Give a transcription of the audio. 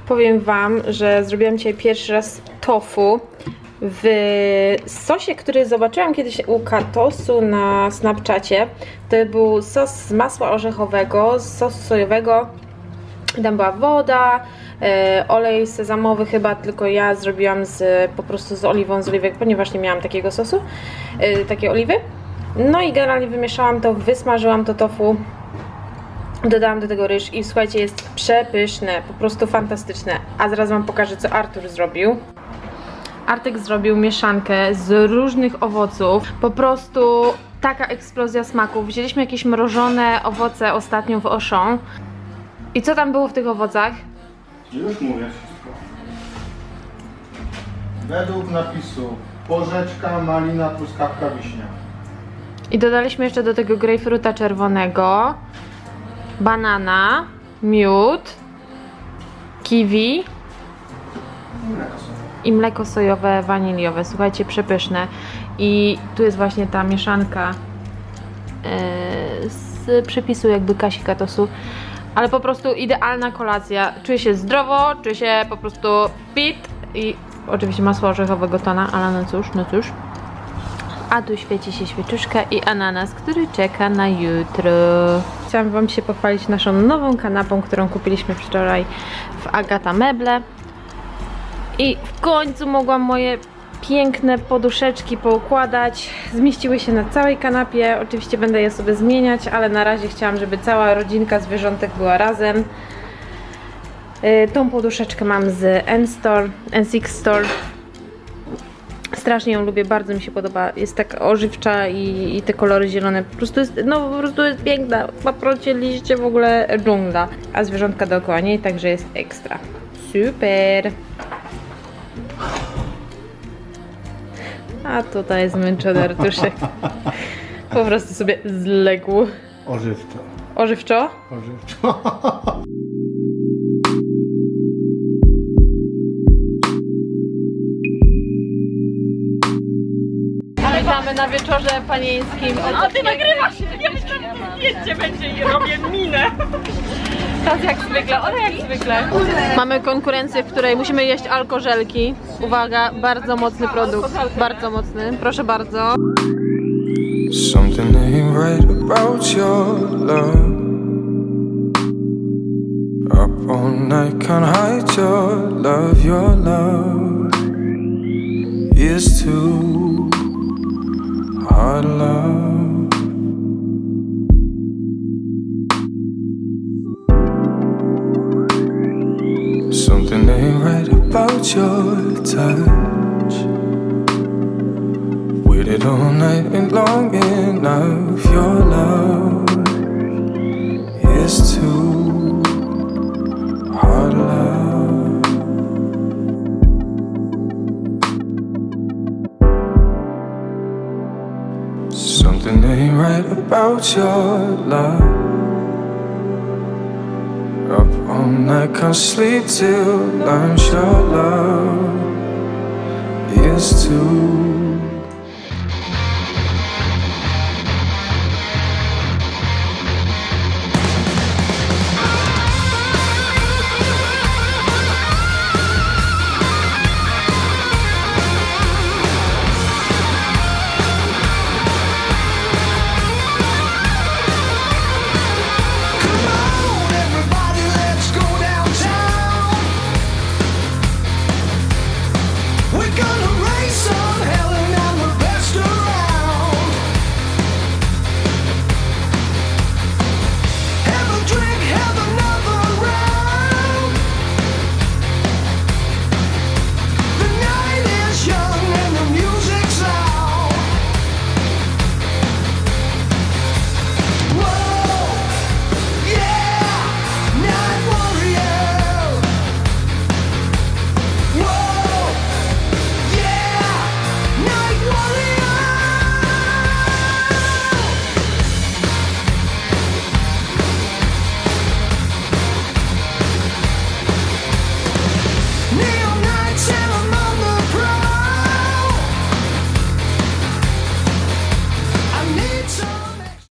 Powiem wam, że zrobiłam dzisiaj pierwszy raz tofu w sosie, który zobaczyłam kiedyś u Katosu na Snapchacie. To był sos z masła orzechowego, sos sojowego. Tam była woda, olej sezamowy chyba, tylko ja zrobiłam po prostu z oliwą z oliwek, ponieważ nie miałam takiego sosu, takiej oliwy. No i generalnie wymieszałam to, wysmażyłam to tofu. Dodałam do tego ryż i słuchajcie, jest przepyszne, po prostu fantastyczne. A zaraz wam pokażę, co Artur zrobił. Artek zrobił mieszankę z różnych owoców. Po prostu taka eksplozja smaków. Wzięliśmy jakieś mrożone owoce ostatnio w Auchan. I co tam było w tych owocach? Już mówię wszystko. Według napisu porzeczka, malina, truskawka, wiśnia. I dodaliśmy jeszcze do tego grejpfruta czerwonego, banana, miód, kiwi i mleko sojowe, waniliowe. Słuchajcie, przepyszne. I tu jest właśnie ta mieszanka z przepisu jakby Kasi Katosu. Ale po prostu idealna kolacja. Czuję się zdrowo, czuję się po prostu fit i oczywiście masło orzechowego tona, ale no cóż, no cóż. A tu świeci się świeczuszka i ananas, który czeka na jutro. Chciałam wam się pochwalić naszą nową kanapą, którą kupiliśmy wczoraj w Agata Meble. I w końcu mogłam moje piękne poduszeczki poukładać. Zmieściły się na całej kanapie. Oczywiście będę je sobie zmieniać, ale na razie chciałam, żeby cała rodzinka zwierzątek była razem. Tą poduszeczkę mam z N6 Store. Strasznie ją lubię, bardzo mi się podoba. Jest tak ożywcza i te kolory zielone po prostu jest, no po prostu jest piękna. Paprocie, liście, w ogóle dżungla. A zwierzątka dookoła niej, także jest ekstra. Super! A tutaj jest zmęczony Artuszek. Po prostu sobie zległ. Ożywczo. Ożywczo? Ożywczo. Witamy na wieczorze panieńskim. A ty nagrywasz! Ja myślałam, że to zdjęcie będzie i robię minę. Tak jak zwykle, ale jak zwykle. Mamy konkurencję, w której musimy jeść alkożelki. Uwaga, bardzo mocny produkt. Bardzo mocny, proszę bardzo. Something ain't right about your love. Up all night, can't hide your love. Your love is too hard love. Something ain't right about your touch. Waited all night and long enough. Your love is too hard love. Something ain't right about your love. Up all night, can't sleep till lunch. Your love is too